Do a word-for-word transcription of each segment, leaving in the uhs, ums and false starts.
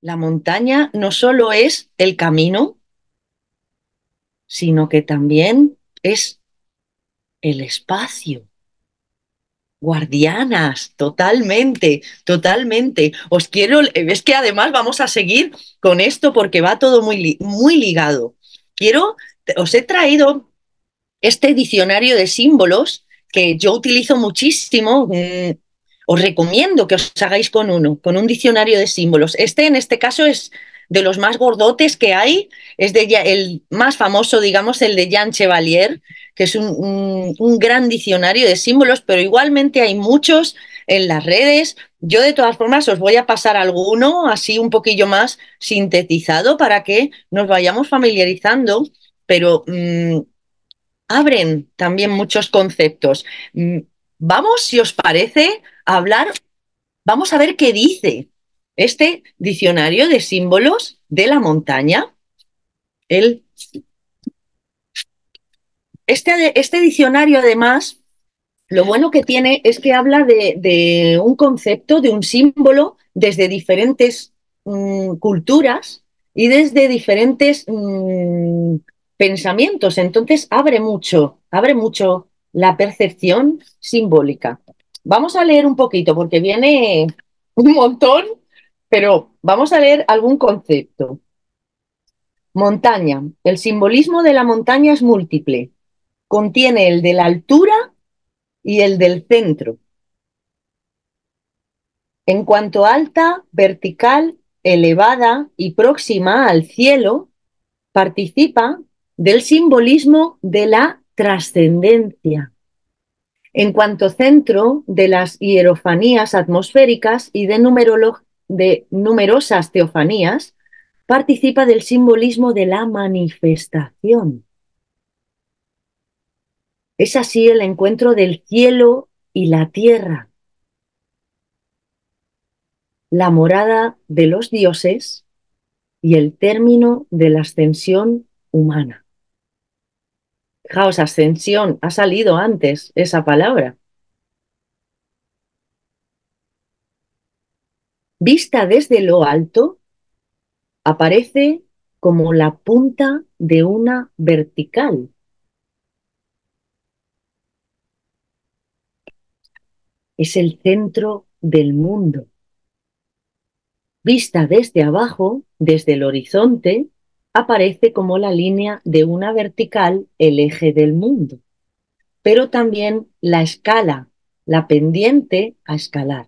La montaña no solo es el camino, sino que también es el espacio. Guardianas, totalmente, totalmente. Os quiero, es que además vamos a seguir con esto porque va todo muy, muy ligado. Quiero, os he traído este diccionario de símbolos que yo utilizo muchísimo. mmm, os recomiendo que os hagáis con uno, con un diccionario de símbolos. Este, en este caso, es de los más gordotes que hay, es de el más famoso, digamos, el de Jean Chevalier, que es un, un, un gran diccionario de símbolos, pero igualmente hay muchos en las redes. Yo, de todas formas, os voy a pasar alguno así un poquillo más sintetizado para que nos vayamos familiarizando, pero mmm, abren también muchos conceptos. Mm, Vamos, si os parece, a hablar, vamos a ver qué dice este diccionario de símbolos de la montaña. El, este, este diccionario, además, lo bueno que tiene es que habla de, de un concepto, de un símbolo, desde diferentes mmm, culturas y desde diferentes mmm, pensamientos. Entonces abre mucho, abre mucho la percepción simbólica. Vamos a leer un poquito porque viene un montón, pero vamos a leer algún concepto. Montaña. El simbolismo de la montaña es múltiple. Contiene el de la altura y el del centro. En cuanto alta, vertical, elevada y próxima al cielo, participa del simbolismo de la trascendencia. En cuanto centro, de las hierofanías atmosféricas y de, de numerosas teofanías, participa del simbolismo de la manifestación. Es así el encuentro del cielo y la tierra, la morada de los dioses y el término de la ascensión humana. Fijaos, ascensión, ha salido antes esa palabra. Vista desde lo alto, aparece como la punta de una vertical. Es el centro del mundo. Vista desde abajo, desde el horizonte, aparece como la línea de una vertical, el eje del mundo, pero también la escala, la pendiente a escalar.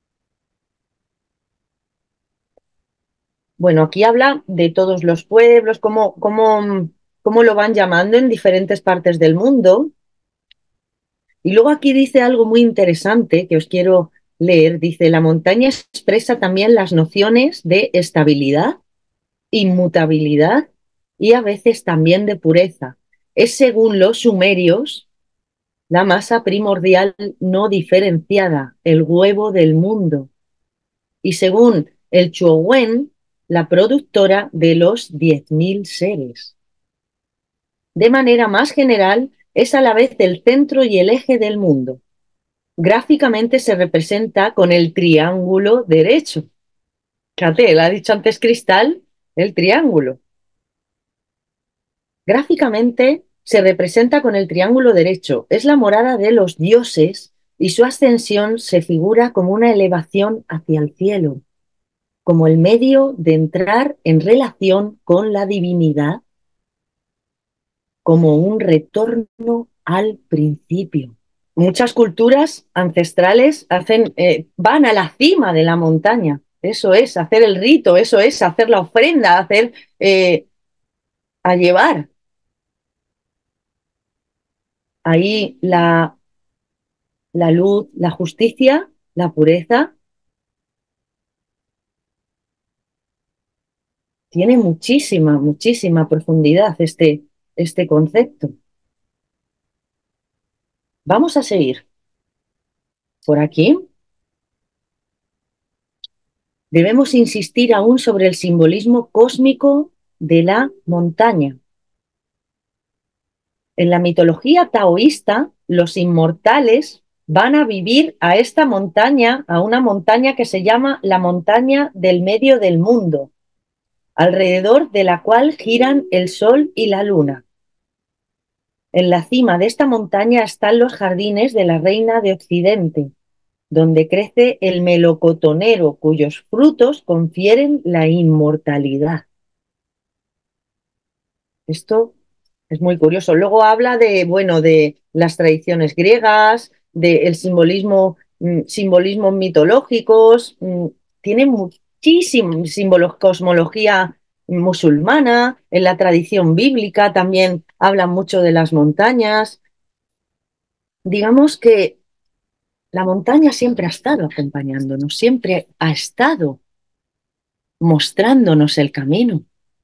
Bueno, aquí habla de todos los pueblos, cómo, cómo, cómo lo van llamando en diferentes partes del mundo. Y luego aquí dice algo muy interesante que os quiero leer. Dice, la montaña expresa también las nociones de estabilidad, inmutabilidad y a veces también de pureza. Es, según los sumerios, la masa primordial no diferenciada, el huevo del mundo. Y según el Chuowen, la productora de los diez mil seres. De manera más general, es a la vez el centro y el eje del mundo. Gráficamente se representa con el triángulo derecho. Fíjate, él ha dicho antes Cristal, el triángulo. Gráficamente se representa con el triángulo derecho. Es la morada de los dioses y su ascensión se figura como una elevación hacia el cielo, como el medio de entrar en relación con la divinidad, como un retorno al principio. Muchas culturas ancestrales hacen, eh, van a la cima de la montaña. Eso es hacer el rito, eso es hacer la ofrenda, hacer eh, a llevar. Ahí la, la luz, la justicia, la pureza, tiene muchísima, muchísima profundidad este, este concepto. Vamos a seguir por aquí. Debemos insistir aún sobre el simbolismo cósmico de la montaña. En la mitología taoísta, los inmortales van a vivir a esta montaña, a una montaña que se llama la montaña del medio del mundo, alrededor de la cual giran el sol y la luna. En la cima de esta montaña están los jardines de la reina de Occidente, donde crece el melocotonero, cuyos frutos confieren la inmortalidad. Esto es muy curioso. Luego habla de, bueno, de las tradiciones griegas, del simbolismo, mm, simbolismos mitológicos, mm, tiene muchísimo símbolo, cosmología musulmana, en la tradición bíblica también habla mucho de las montañas. Digamos que la montaña siempre ha estado acompañándonos, siempre ha estado mostrándonos el camino,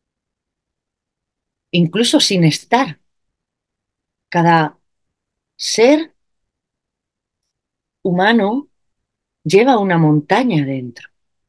incluso sin estar. Cada ser humano lleva una montaña dentro.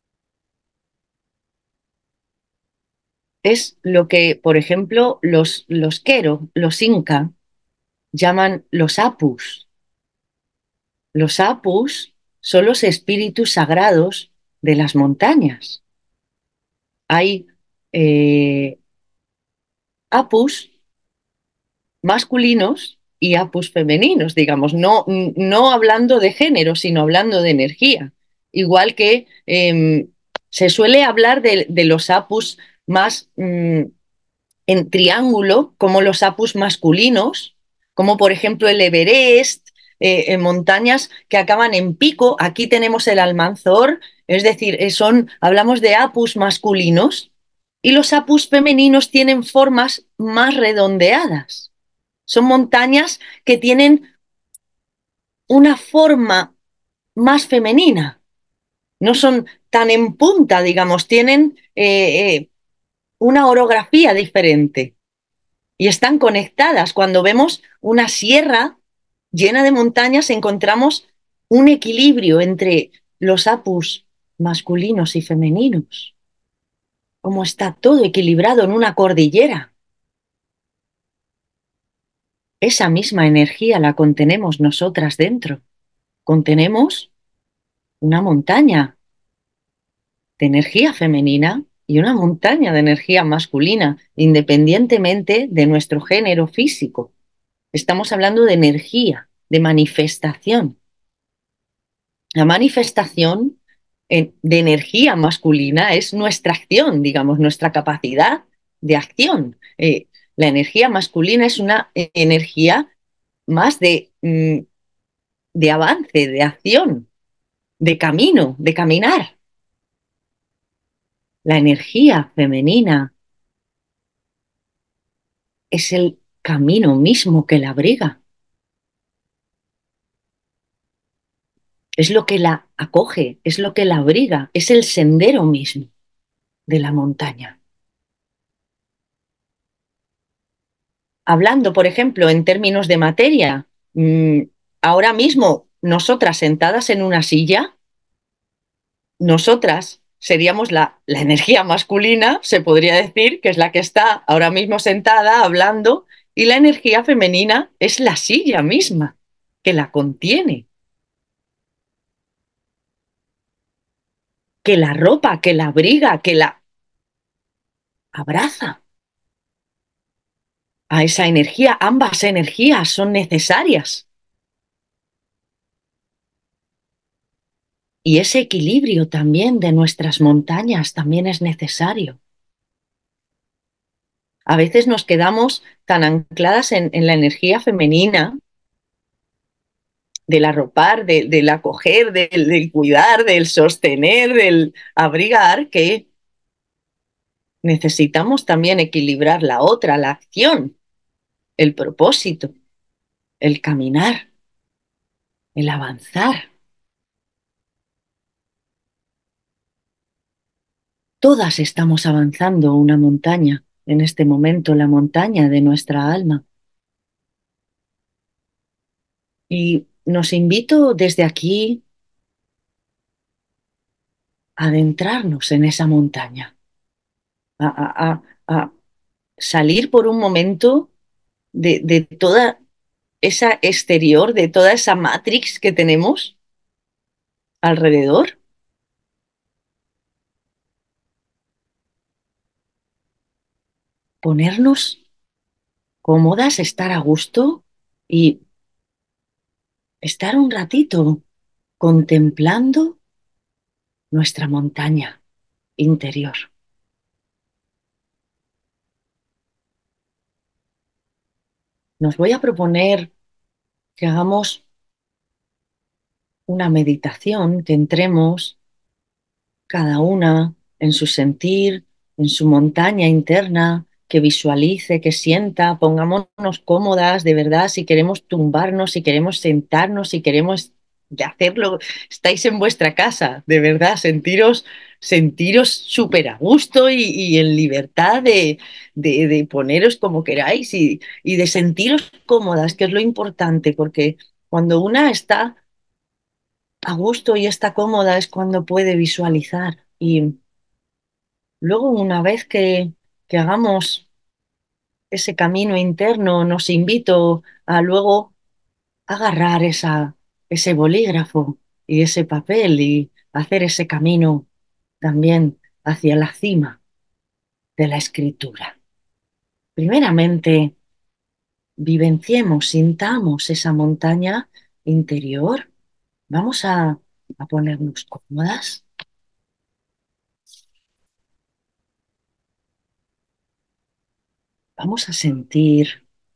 Es lo que, por ejemplo, los, los Quero, los Inca, llaman los Apus. Los Apus son los espíritus sagrados de las montañas. Hay eh, Apus masculinos y apus femeninos, digamos, no, no hablando de género, sino hablando de energía. Igual que eh, se suele hablar de, de los apus más mm, en triángulo, como los apus masculinos, como por ejemplo el Everest, eh, en montañas que acaban en pico. Aquí tenemos el Almanzor, es decir, eh, son, hablamos de apus masculinos, y los apus femeninos tienen formas más redondeadas. Son montañas que tienen una forma más femenina, no son tan en punta, digamos, tienen eh, eh, una orografía diferente y están conectadas. Cuando vemos una sierra llena de montañas, encontramos un equilibrio entre los apus masculinos y femeninos, como está todo equilibrado en una cordillera. Esa misma energía la contenemos nosotras dentro. Contenemos una montaña de energía femenina y una montaña de energía masculina, independientemente de nuestro género físico. Estamos hablando de energía, de manifestación. La manifestación de energía masculina es nuestra acción, digamos, nuestra capacidad de acción. Eh, la energía masculina es una energía más de, de avance, de acción, de camino, de caminar. La energía femenina es el camino mismo que la abriga. Es lo que la acoge, es lo que la abriga, es el sendero mismo de la montaña. Hablando, por ejemplo, en términos de materia, mmm, ahora mismo nosotras sentadas en una silla, nosotras seríamos la, la energía masculina, se podría decir, que es la que está ahora mismo sentada hablando, y la energía femenina es la silla misma, que la contiene, que la ropa, que la abriga, que la abraza. A esa energía, ambas energías son necesarias. Y ese equilibrio también de nuestras montañas también es necesario. A veces nos quedamos tan ancladas en, en la energía femenina, del arropar, de, del acoger, del, del cuidar, del sostener, del abrigar, que necesitamos también equilibrar la otra, la acción, el propósito, el caminar, el avanzar. Todas estamos avanzando una montaña, en este momento la montaña de nuestra alma. Y nos invito desde aquí a adentrarnos en esa montaña, a, a, a, a salir por un momento de, de toda esa exterior, de toda esa matrix que tenemos alrededor. Ponernos cómodas, estar a gusto y estar un ratito contemplando nuestra montaña interior. Nos voy a proponer que hagamos una meditación, que entremos cada una en su sentir, en su montaña interna, que visualice, que sienta, pongámonos cómodas, de verdad, si queremos tumbarnos, si queremos sentarnos, si queremos de hacerlo, estáis en vuestra casa, de verdad, sentiros, sentiros súper a gusto y, y en libertad de, de, de poneros como queráis y, y de sentiros cómodas, que es lo importante, porque cuando una está a gusto y está cómoda es cuando puede visualizar. Y luego, una vez que, que hagamos ese camino interno, nos invito a luego agarrar esa, ese bolígrafo y ese papel y hacer ese camino también hacia la cima de la escritura. Primeramente, vivenciemos, sintamos esa montaña interior. Vamos a, a ponernos cómodas. Vamos a sentir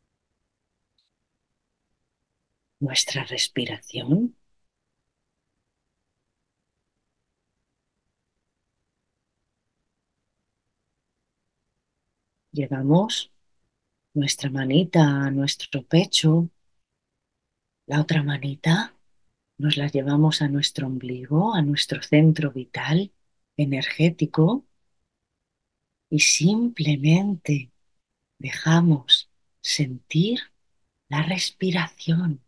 nuestra respiración. Llevamos nuestra manita a nuestro pecho, la otra manita nos la llevamos a nuestro ombligo, a nuestro centro vital, energético, y simplemente dejamos sentir la respiración.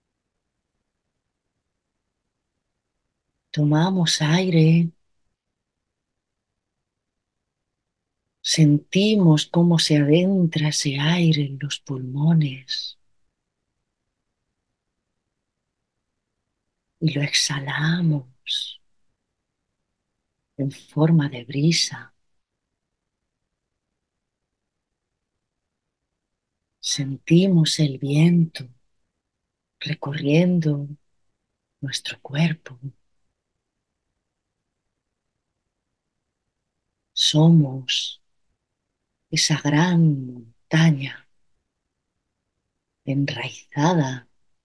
Tomamos aire, sentimos cómo se adentra ese aire en los pulmones y lo exhalamos en forma de brisa. Sentimos el viento recorriendo nuestro cuerpo. Somos esa gran montaña enraizada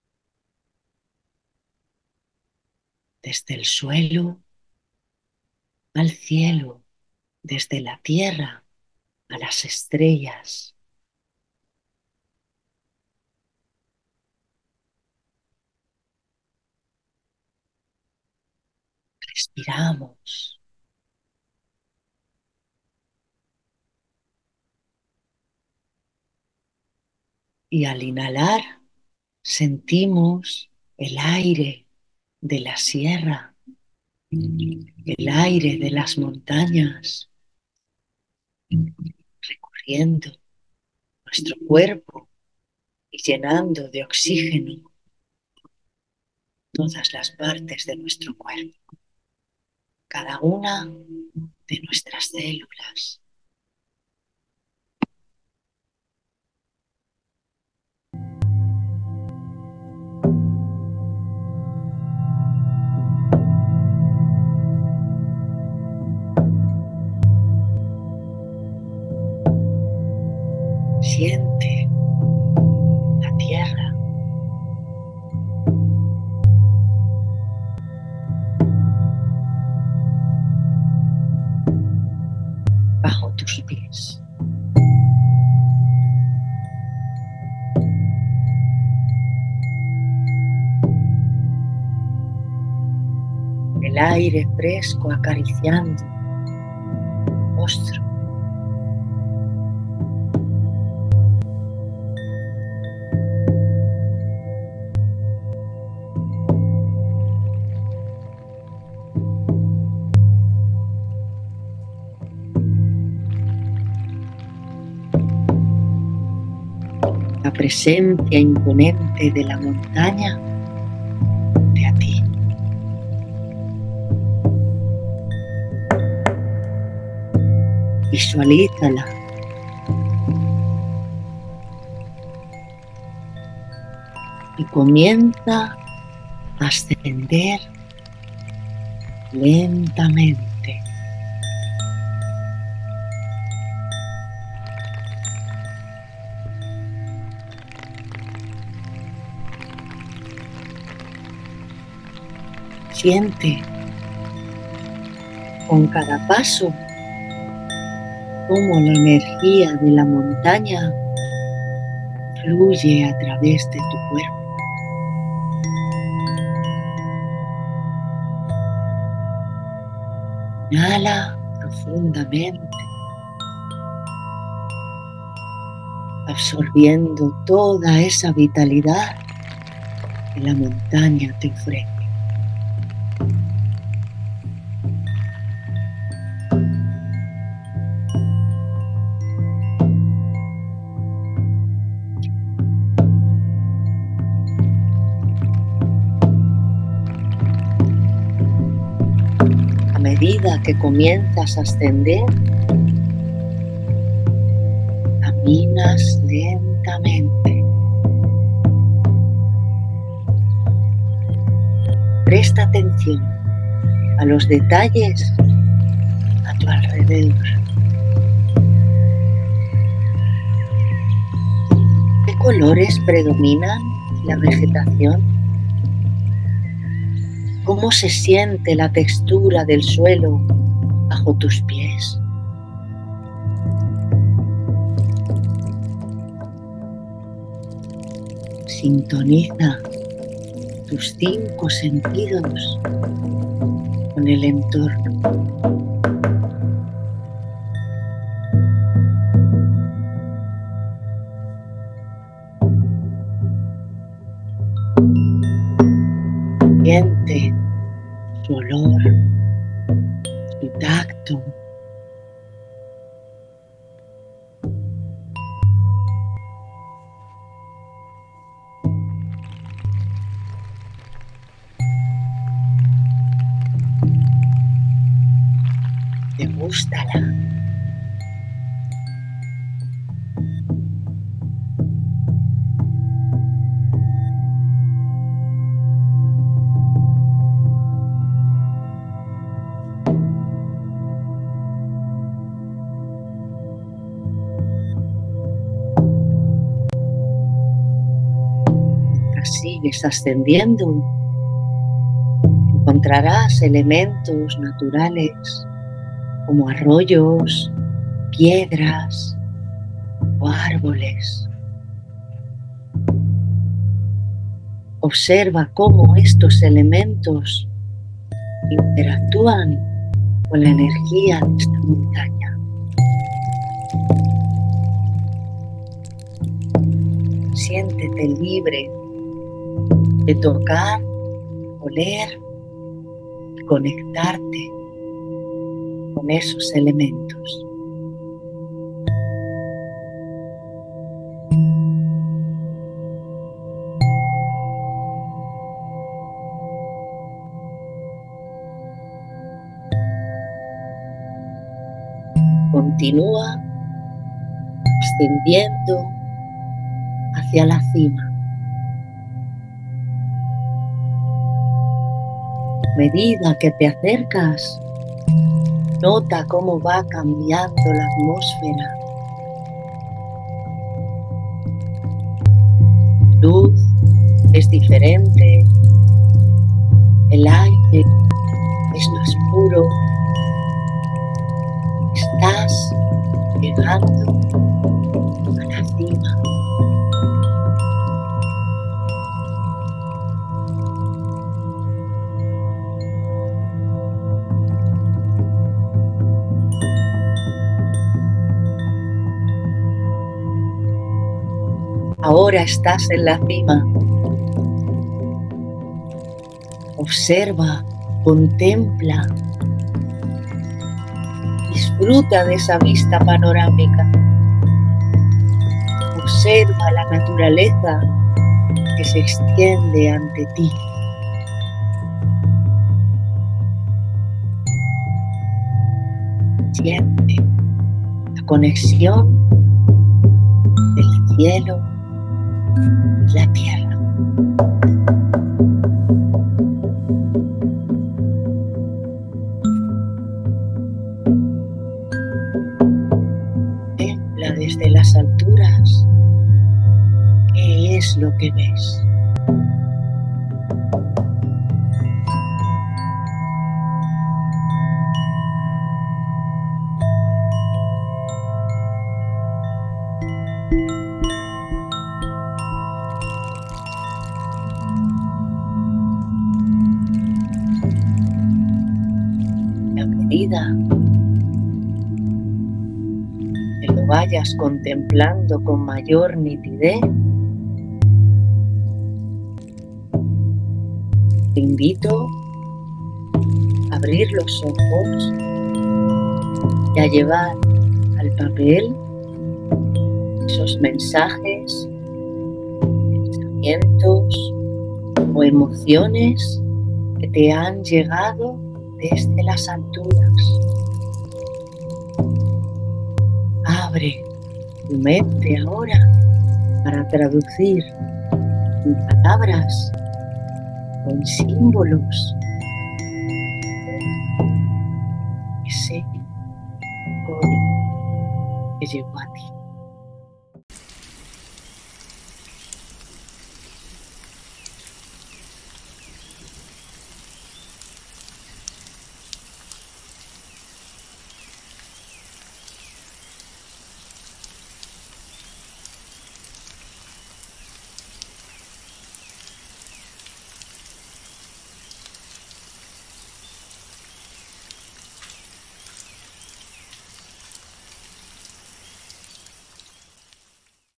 desde el suelo al cielo, desde la tierra a las estrellas. Respiramos y al inhalar sentimos el aire de la sierra, el aire de las montañas recorriendo nuestro cuerpo y llenando de oxígeno todas las partes de nuestro cuerpo, cada una de nuestras células. Siente la tierra bajo tus pies. El aire fresco acariciando tu rostro. La presencia imponente de la montaña de a ti. Visualízala. Y comienza a ascender lentamente. Siente con cada paso cómo la energía de la montaña fluye a través de tu cuerpo. Inhala profundamente, absorbiendo toda esa vitalidad que la montaña te ofrece. A medida que comienzas a ascender, caminas lentamente. Presta atención a los detalles a tu alrededor. ¿Qué colores predominan en la vegetación? ¿Cómo se siente la textura del suelo bajo tus pies? Sintoniza tus cinco sentidos con el entorno. Siente su olor, su tacto. Degústala. Sigues ascendiendo, encontrarás elementos naturales como arroyos, piedras o árboles. Observa cómo estos elementos interactúan con la energía de esta montaña. Siéntete libre de tocar, oler y conectarte con esos elementos. Continúa ascendiendo hacia la cima. A medida que te acercas, nota cómo va cambiando la atmósfera. La luz es diferente, el aire es más puro. Estás llegando a la cima. Ahora estás en la cima. Observa, contempla, disfruta de esa vista panorámica. Observa la naturaleza que se extiende ante ti. Siente la conexión del cielo y la tierra. Contempla desde las alturas qué es lo que ves. A medida que lo vayas contemplando con mayor nitidez, te invito a abrir los ojos y a llevar al papel esos mensajes, pensamientos o emociones que te han llegado desde las alturas. Abre tu mente ahora para traducir en palabras o en símbolos ese código que llegó a ti.